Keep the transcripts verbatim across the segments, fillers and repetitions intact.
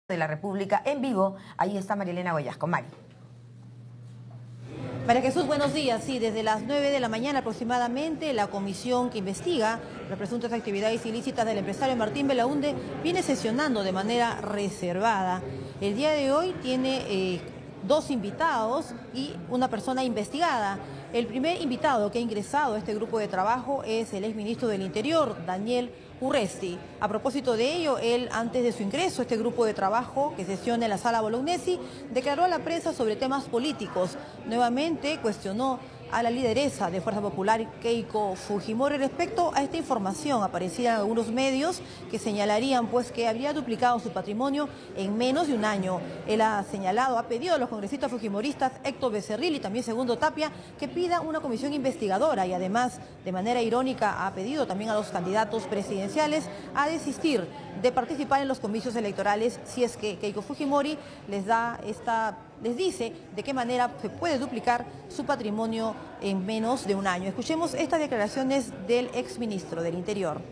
de la República en vivo. Ahí está Marilena Goyasco. Mari. María Jesús, buenos días. Sí, desde las nueve de la mañana aproximadamente, la comisión que investiga las presuntas actividades ilícitas del empresario Martín Belaunde viene sesionando de manera reservada. El día de hoy tiene eh, dos invitados y una persona investigada. El primer invitado que ha ingresado a este grupo de trabajo es el exministro del Interior, Daniel Urresti. A propósito de ello, él, antes de su ingreso a este grupo de trabajo que sesiona en la Sala Bolognesi, declaró a la prensa sobre temas políticos. Nuevamente cuestionó a la lideresa de Fuerza Popular, Keiko Fujimori, respecto a esta información aparecida en algunos medios que señalarían pues que habría duplicado su patrimonio en menos de un año. Él ha señalado, ha pedido a los congresistas fujimoristas Héctor Becerril y también Segundo Tapia que pida una comisión investigadora y además, de manera irónica, ha pedido también a los candidatos presidenciales a desistir de participar en los comicios electorales si es que Keiko Fujimori les da esta... les dice de qué manera se puede duplicar su patrimonio en menos de un año. Escuchemos estas declaraciones del exministro del Interior.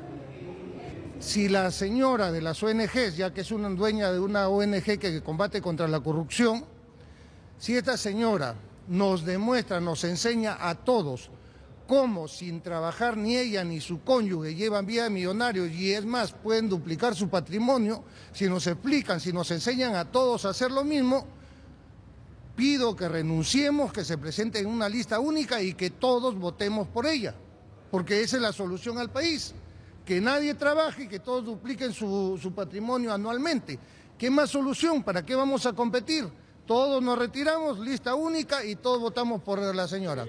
Si la señora de las O N Ges, ya que es una dueña de una O N Ge que combate contra la corrupción, si esta señora nos demuestra, nos enseña a todos cómo sin trabajar ni ella ni su cónyuge llevan vida de millonarios y es más, pueden duplicar su patrimonio, si nos explican, si nos enseñan a todos a hacer lo mismo, pido que renunciemos, que se presente en una lista única y que todos votemos por ella, porque esa es la solución al país, que nadie trabaje y que todos dupliquen su, su patrimonio anualmente. ¿Qué más solución? ¿Para qué vamos a competir? Todos nos retiramos, lista única y todos votamos por la señora.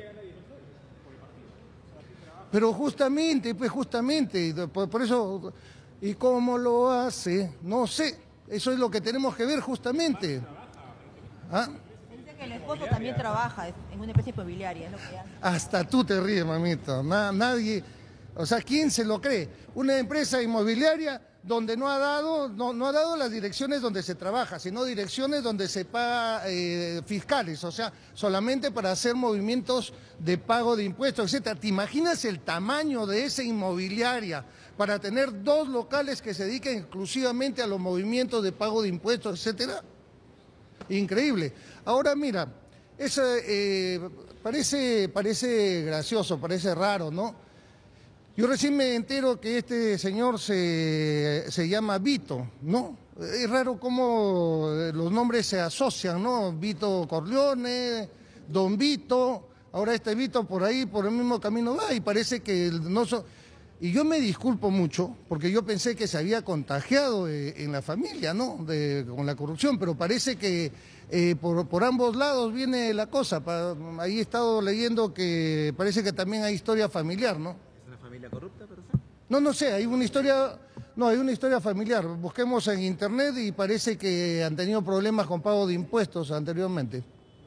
Pero justamente, pues justamente, por, por eso, ¿y cómo lo hace? No sé, eso es lo que tenemos que ver justamente. ¿Ah? El esposo también trabaja en una empresa inmobiliaria, ¿es lo que hace? Hasta tú te ríes, mamita. Na, nadie, o sea, ¿quién se lo cree? Una empresa inmobiliaria donde no ha dado, no, no ha dado las direcciones donde se trabaja, sino direcciones donde se paga eh, fiscales, o sea, solamente para hacer movimientos de pago de impuestos, etcétera. ¿Te imaginas el tamaño de esa inmobiliaria para tener dos locales que se dediquen exclusivamente a los movimientos de pago de impuestos, etcétera? Increíble. Ahora mira, eso, eh, parece, parece gracioso, parece raro, ¿no? Yo recién me entero que este señor se, se llama Vito, ¿no? Es raro cómo los nombres se asocian, ¿no? Vito Corleone, Don Vito, ahora este Vito por ahí, por el mismo camino va y parece que no son... Y yo me disculpo mucho, porque yo pensé que se había contagiado eh, en la familia, ¿no? De, con la corrupción, pero parece que eh, por, por ambos lados viene la cosa. Pa, ahí he estado leyendo que parece que también hay historia familiar, ¿no? ¿Es una familia corrupta, pero sí? No, no sé, hay una historia, no, hay una historia familiar. Busquemos en internet y parece que han tenido problemas con pago de impuestos anteriormente.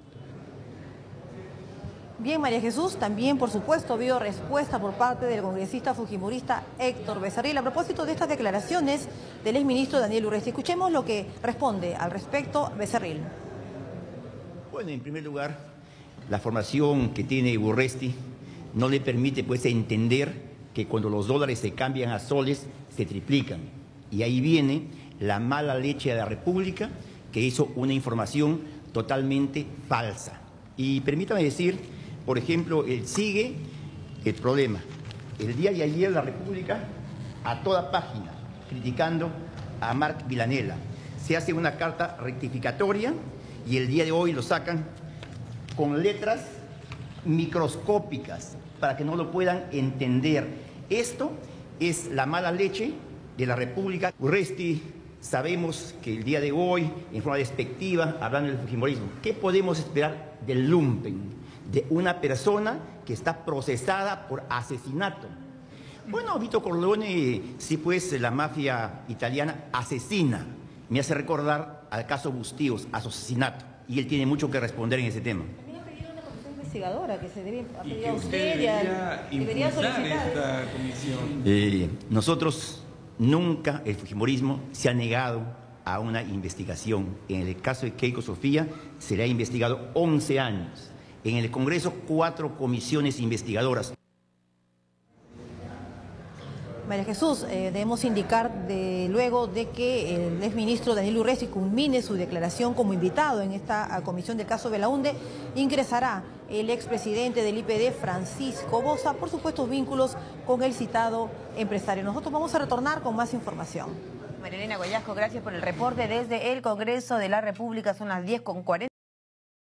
Bien, María Jesús, también por supuesto vio respuesta por parte del congresista fujimorista Héctor Becerril a propósito de estas declaraciones del exministro Daniel Urresti. Escuchemos lo que responde al respecto Becerril. Bueno, en primer lugar, la formación que tiene Urresti no le permite pues entender que cuando los dólares se cambian a soles se triplican. Y ahí viene la mala leche de la República que hizo una información totalmente falsa. Y permítame decir... Por ejemplo, él sigue el problema. El día de ayer la República, a toda página, criticando a Marc Villanella. Se hace una carta rectificatoria y el día de hoy lo sacan con letras microscópicas para que no lo puedan entender. Esto es la mala leche de la República. Urresti, sabemos que el día de hoy, en forma despectiva, hablando del fujimorismo, ¿qué podemos esperar del lumpen? De una persona que está procesada por asesinato. Bueno, Vito Corleone, sí pues la mafia italiana asesina. Me hace recordar al caso Bustíos, asesinato. Y él tiene mucho que responder en ese tema. También ha pedido una comisión investigadora que se debe y que usted debería, debería solicitar esta comisión. Eh, nosotros nunca, el fujimorismo, se ha negado a una investigación. En el caso de Keiko Sofía, se le ha investigado once años. En el Congreso, cuatro comisiones investigadoras. María Jesús, eh, debemos indicar de, luego de que el exministro Daniel Urresti culmine su declaración como invitado en esta a, comisión del caso Belaunde, ingresará el expresidente del I P D, Francisco Bosa, por supuestos vínculos con el citado empresario. Nosotros vamos a retornar con más información. María Elena Guayasco, gracias por el reporte desde el Congreso de la República. Son las diez con cuarenta.